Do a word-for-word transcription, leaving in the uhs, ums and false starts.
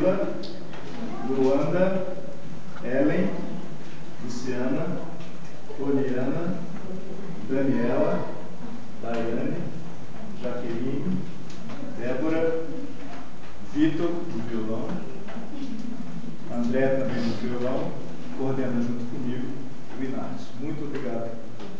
Priscila, Luanda, Ellen, Luciana, Poliana, Daniela, Daiane, Jaqueline, Débora, Vitor, do violão, André também no violão, coordena junto comigo o Inácio. Muito obrigado.